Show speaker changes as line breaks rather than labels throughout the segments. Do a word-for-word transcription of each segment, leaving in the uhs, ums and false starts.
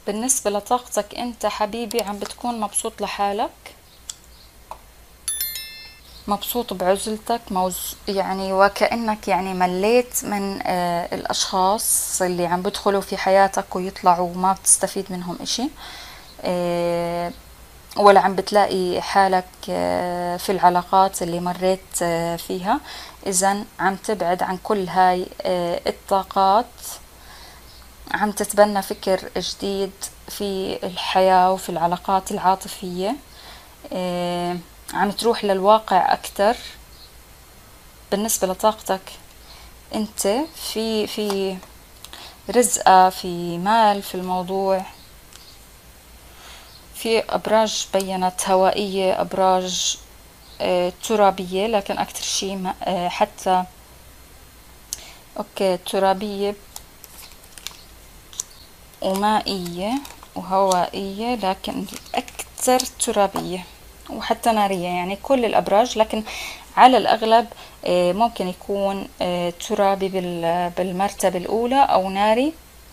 بالنسبة لطاقتك انت حبيبي، عم بتكون مبسوط لحالك، مبسوط بعزلتك، موز يعني وكأنك يعني مليت من آه الأشخاص اللي عم بدخلوا في حياتك ويطلعوا وما بتستفيد منهم إشي، آه ولا عم بتلاقي حالك آه في العلاقات اللي مريت آه فيها. إذن عم تبعد عن كل هاي آه الطاقات، عم تتبنى فكر جديد في الحياة وفي العلاقات العاطفية، آه عم تروح للواقع أكتر. بالنسبة لطاقتك انت في في رزقة، في مال في الموضوع، في أبراج بينت هوائية، أبراج آه ترابية، لكن أكتر شي آه حتى أوكي ترابية ومائية وهوائية، لكن أكثر ترابية وحتى نارية، يعني كل الأبراج، لكن على الأغلب ممكن يكون ترابي بالمرتبة الأولى أو ناري.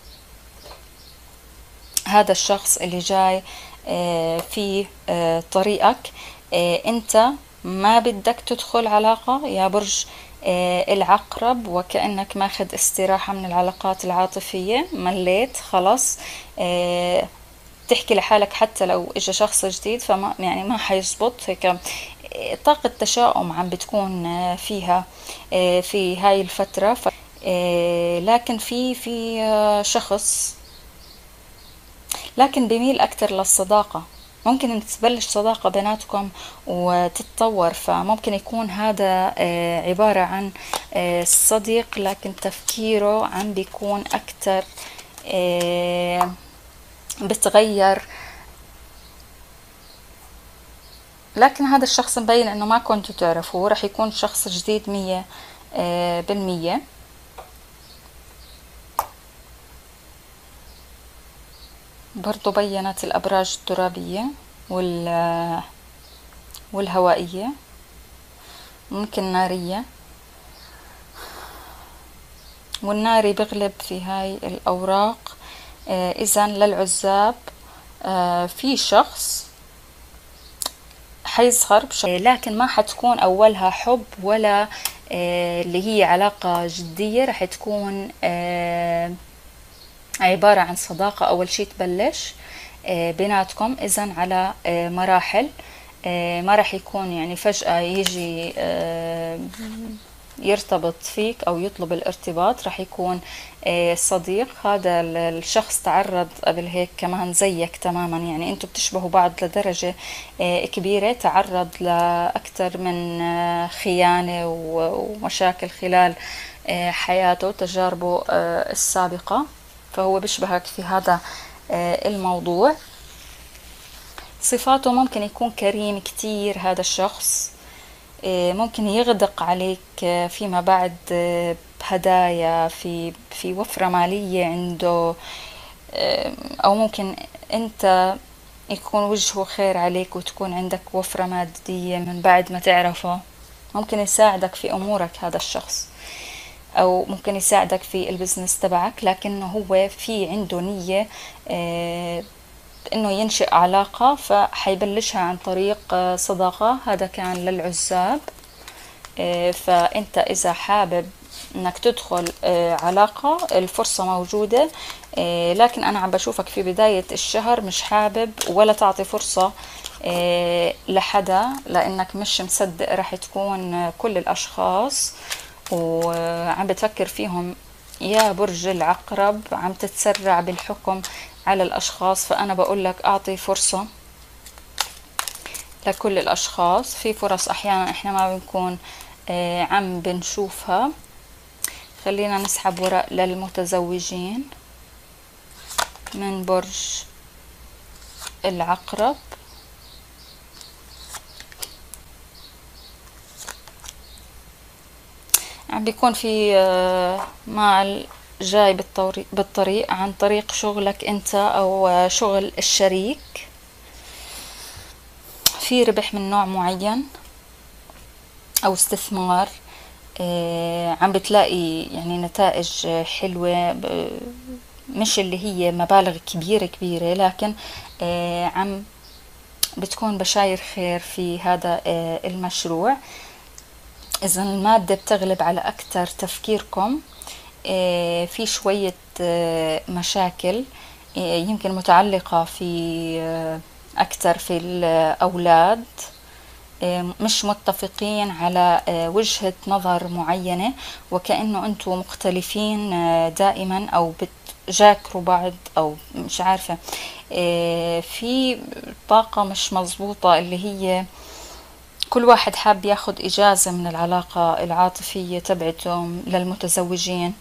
هذا الشخص اللي جاي في طريقك، أنت ما بدك تدخل علاقة يا برج العقرب، وكأنك ماخد استراحة من العلاقات العاطفية، مليت خلاص. تحكي لحالك حتى لو اجى شخص جديد فما يعني ما حيزبط هيك. طاقة تشاؤم عم بتكون فيها في هاي الفترة، لكن في في شخص لكن بيميل أكتر للصداقة، ممكن أن تبلش صداقة بيناتكم وتتطور، فممكن يكون هذا عبارة عن صديق لكن تفكيره عم بيكون أكتر بتغير. لكن هذا الشخص مبين انه ما كنتوا تعرفوه، رح يكون شخص جديد مية بالمية. برضو بينت الأبراج الترابية وال والهوائية، ممكن نارية، والناري بغلب في هاي الأوراق. إذن للعزاب في شخص حيظهر بشكل، لكن ما حتكون أولها حب ولا اللي هي علاقة جدية، رح تكون عبارة عن صداقة أول شي تبلش بيناتكم، إذن على مراحل، ما رح يكون يعني فجأة يجي يرتبط فيك أو يطلب الارتباط، رح يكون صديق. هذا الشخص تعرض قبل هيك كمان زيك تماما، يعني انتوا بتشبهوا بعض لدرجة كبيرة، تعرض لأكثر من خيانة ومشاكل خلال حياته، تجاربه السابقة، فهو بيشبهك في هذا الموضوع. صفاته ممكن يكون كريم كتير هذا الشخص، ممكن يغدق عليك فيما بعد بهدايا، في في وفرة مالية عنده، أو ممكن أنت يكون وجهه خير عليك وتكون عندك وفرة مادية من بعد ما تعرفه. ممكن يساعدك في أمورك هذا الشخص، أو ممكن يساعدك في البزنس تبعك، لكنه هو في عنده نية انه ينشئ علاقة، فحيبلشها عن طريق صداقة. هذا كان للعزاب. فانت اذا حابب انك تدخل علاقة الفرصة موجودة، لكن انا عم بشوفك في بداية الشهر مش حابب ولا تعطي فرصة لحدا، لانك مش مصدق رح تكون كل الاشخاص وعم بتفكر فيهم يا برج العقرب، عم تتسرع بالحكم على الأشخاص. فأنا بقول لك أعطي فرصة لكل الأشخاص، في فرص أحيانا إحنا ما بنكون آه عم بنشوفها. خلينا نسحب ورق للمتزوجين من برج العقرب. عم بيكون في آه مع جاي بالطريق, بالطريق عن طريق شغلك انت او شغل الشريك، في ربح من نوع معين او استثمار. اه عم بتلاقي يعني نتائج حلوة مش اللي هي مبالغ كبيرة كبيرة، لكن عم بتكون بشاير خير في هذا المشروع. إذا المادة بتغلب على أكتر تفكيركم، في شوية مشاكل يمكن متعلقة في أكتر في الأولاد، مش متفقين على وجهة نظر معينة، وكأنه أنتم مختلفين دائما أو بتجاكروا بعض، أو مش عارفة، في طاقة مش مظبوطة اللي هي كل واحد حاب ياخد إجازة من العلاقة العاطفية تبعتهم للمتزوجين.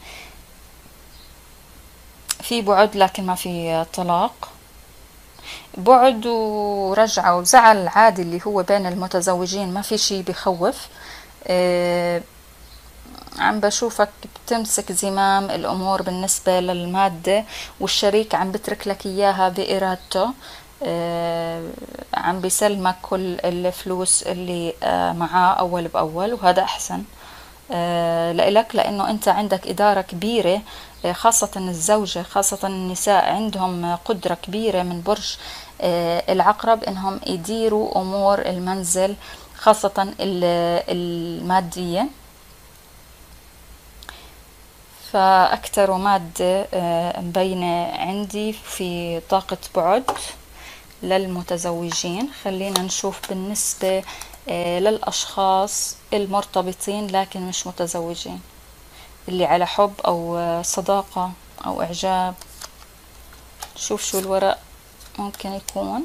في بعد لكن ما في طلاق، بعد ورجعة وزعل عادي اللي هو بين المتزوجين، ما في شي بخوف. آه عم بشوفك بتمسك زمام الأمور بالنسبة للمادة، والشريك عم بترك لك إياها بإرادته. آه عم بيسلمك كل الفلوس اللي آه معاه أول بأول، وهذا أحسن آه لإلك، لأنه أنت عندك إدارة كبيرة، آه خاصة الزوجة، خاصة النساء عندهم قدرة كبيرة من برج آه العقرب إنهم يديروا أمور المنزل، خاصة المادية. فأكتر مادة مبينة عندي في طاقة بعد للمتزوجين. خلينا نشوف بالنسبة للأشخاص المرتبطين لكن مش متزوجين، اللي على حب أو صداقة أو إعجاب. شوف شو الورق ممكن يكون.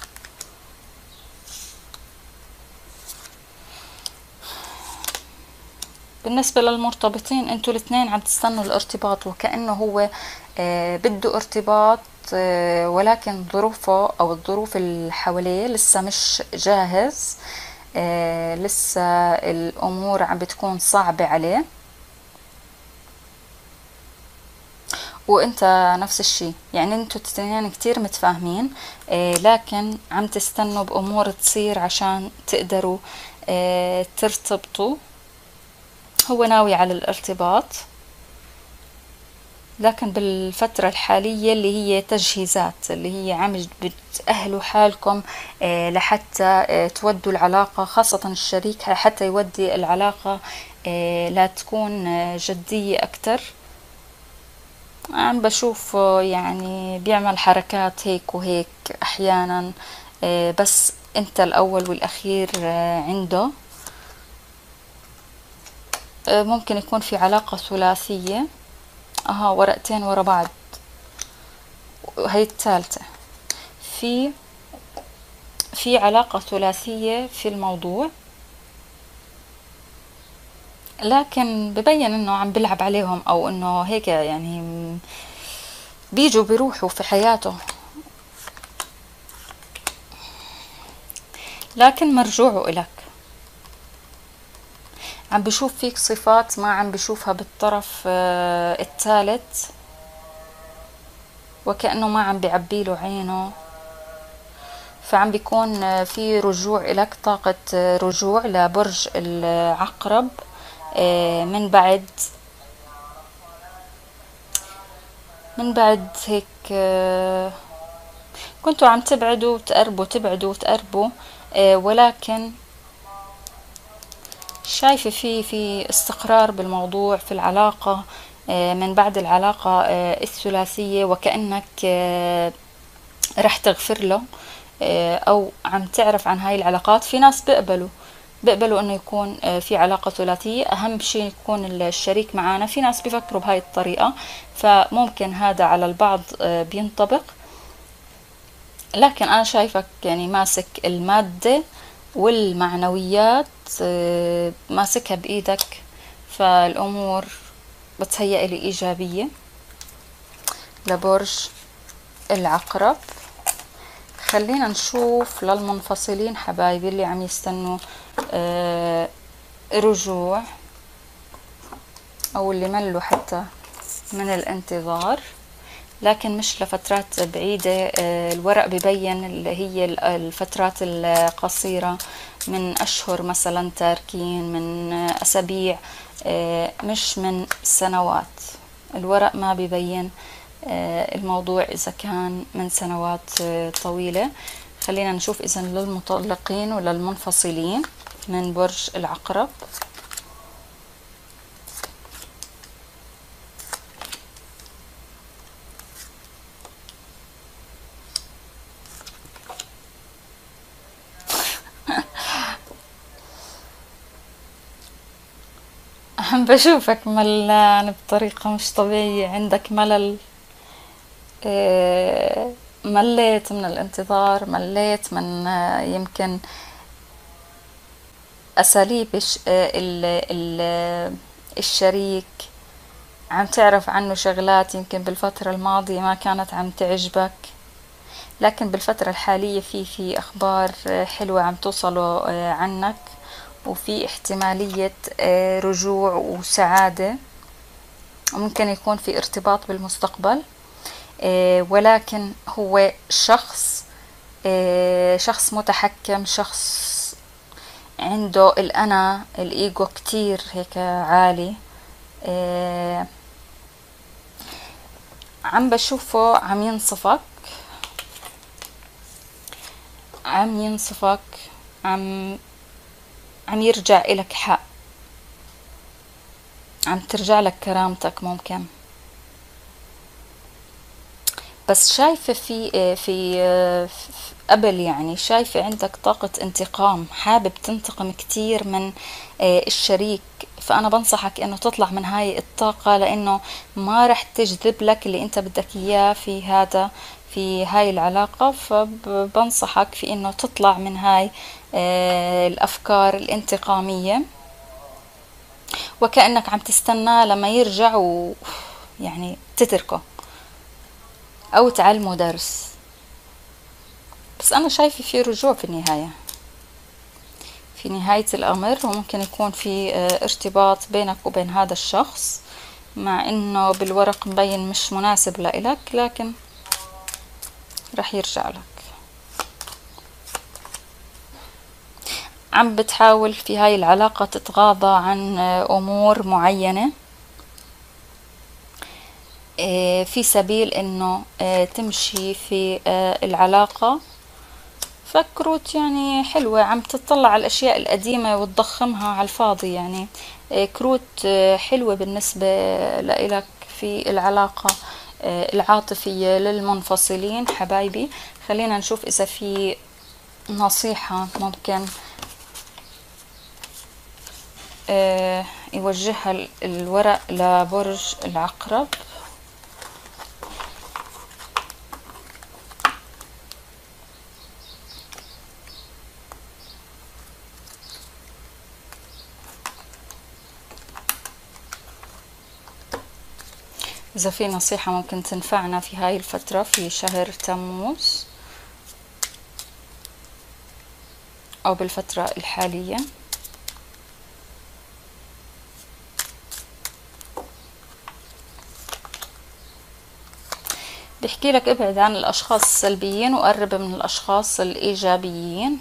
بالنسبة للمرتبطين، انتوا الاثنين عم تستنوا الارتباط، وكأنه هو آه بده ارتباط، آه ولكن ظروفه او الظروف اللي حواليه لسه مش جاهز، آه لسه الامور عم بتكون صعبة عليه. وانت نفس الشي، يعني انتوا الاثنين كتير متفاهمين، آه لكن عم تستنوا بامور تصير عشان تقدروا آه ترتبطوا. هو ناوي على الارتباط، لكن بالفترة الحالية اللي هي تجهيزات، اللي هي عم بتأهلوا حالكم آه لحتى آه تودوا العلاقة، خاصة الشريك حتى يودي العلاقة آه لا تكون آه جدية أكتر. عم بشوف آه يعني بيعمل حركات هيك وهيك أحيانا، آه بس أنت الأول والأخير آه عنده. ممكن يكون في علاقة ثلاثية، اها ورقتين ورا بعض، هي الثالثة. في في علاقة ثلاثية في الموضوع، لكن ببين انه عم بلعب عليهم، او انه هيك يعني بيجوا بيروحوا في حياته، لكن مرجوعه إلك. عم بشوف فيك صفات ما عم بشوفها بالطرف آه الثالث، وكأنه ما عم بيعبيله عينه. فعم بيكون آه في رجوع إلك، طاقة آه رجوع لبرج العقرب آه من بعد من بعد هيك آه كنتوا عم تبعدوا وتقربوا تبعدوا وتقربوا، آه ولكن شايفة في في استقرار بالموضوع في العلاقة من بعد العلاقة الثلاثية، وكأنك رح تغفر له، أو عم تعرف عن هاي العلاقات. في ناس بيقبلوا بيقبلوا انه يكون في علاقة ثلاثية، اهم شيء يكون الشريك معانا. في ناس بيفكروا بهاي الطريقة، فممكن هذا على البعض بينطبق، لكن انا شايفك يعني ماسك المادة والمعنويات، ماسكها بإيدك، فالأمور بتهيأ لي إيجابية لبرج العقرب. خلينا نشوف للمنفصلين حبايبي اللي عم يستنوا رجوع، أو اللي ملوا حتى من الانتظار لكن مش لفترات بعيدة. الورق ببين اللي هي الفترات القصيرة، من أشهر مثلا تاركين، من أسابيع، مش من سنوات. الورق ما ببين الموضوع إذا كان من سنوات طويلة. خلينا نشوف إذا للمطلقين ولا المنفصلين من برج العقرب. عم بشوفك ملان بطريقة مش طبيعية، عندك ملل، آه، مليت من الانتظار، مليت من آه، يمكن أساليب الش- آه، ال- ال- الشريك. عم تعرف عنه شغلات يمكن بالفترة الماضية ما كانت عم تعجبك، لكن بالفترة الحالية في في أخبار آه، حلوة عم توصله آه، عنك، وفي احتمالية آه، رجوع وسعادة، وممكن يكون في ارتباط بالمستقبل. آه، ولكن هو شخص آه، شخص متحكم، شخص عنده الأنا الإيجو كتير هيك عالي. آه، عم بشوفه عم ينصفك، عم ينصفك، عم عم يرجع إلك حق، عم ترجع لك كرامتك ممكن. بس شايفة في في قبل، يعني شايفة عندك طاقة انتقام، حابب تنتقم كتير من الشريك. فأنا بنصحك إنه تطلع من هاي الطاقة، لأنه ما رح تجذب لك اللي أنت بدك إياه في هذا في هاي العلاقة. فبنصحك في إنه تطلع من هاي الأفكار الانتقامية، وكأنك عم تستناه لما يرجع ويعني تتركه أو تعلمه درس. بس أنا شايفة في رجوع في النهاية، في نهاية الأمر، وممكن يكون في ارتباط بينك وبين هذا الشخص، مع إنه بالورق مبين مش مناسب لإلك، لكن رح يرجع لك. عم بتحاول في هاي العلاقة تتغاضى عن أمور معينة في سبيل إنه تمشي في العلاقة. فكروت يعني حلوة، عم تطلع على الأشياء القديمة وتضخمها على الفاضي. يعني كروت حلوة بالنسبة لإلك في العلاقة العاطفية للمنفصلين حبايبي. خلينا نشوف إذا في نصيحة ممكن يوجهها الورق لبرج العقرب. إذا في نصيحة ممكن تنفعنا في هاي الفترة في شهر تموز أو بالفترة الحالية. بحكي لك ابعد عن الأشخاص السلبيين وقرب من الأشخاص الإيجابيين.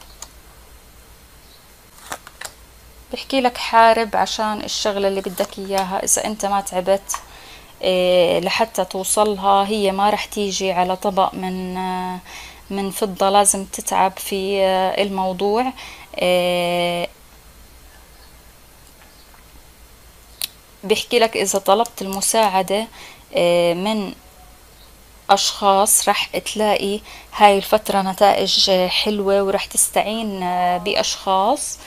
بحكي لك حارب عشان الشغلة اللي بدك إياها. إذا أنت ما تعبت إيه لحتى توصلها، هي ما رح تيجي على طبق من آه من فضة. لازم تتعب في آه الموضوع. إيه بحكي لك إذا طلبت المساعدة إيه من أشخاص رح تلاقي هاي الفترة نتائج حلوة، ورح تستعين بأشخاص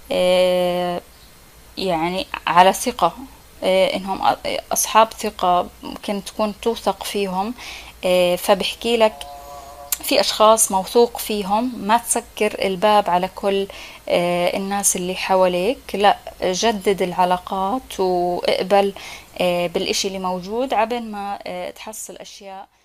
يعني على ثقة، إنهم أصحاب ثقة ممكن تكون توثق فيهم. فبحكي لك في أشخاص موثوق فيهم، ما تسكر الباب على كل الناس اللي حواليك، لا جدد العلاقات واقبل بالإشي اللي موجود عبين ما تحصل أشياء